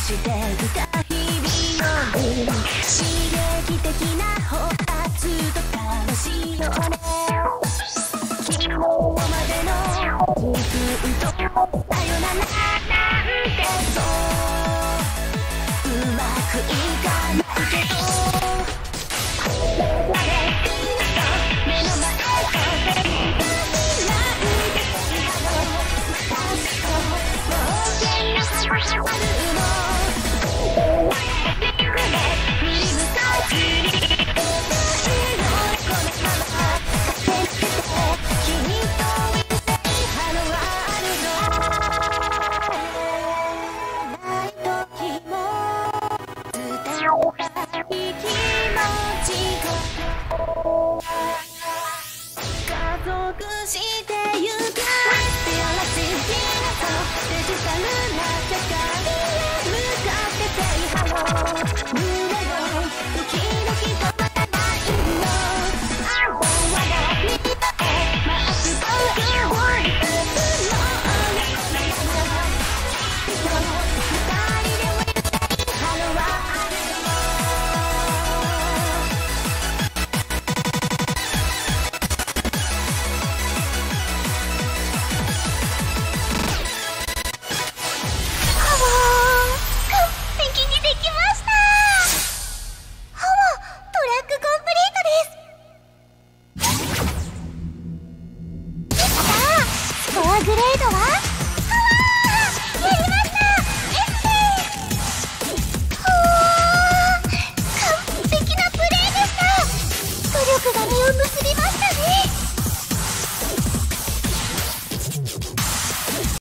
してきた日々より刺激的な放発と楽しいよね。昨日までの自分とさよならなんてそううまくいかないけど目の前でしてゆく Feel like this デジタルな世界へ向かって Say hello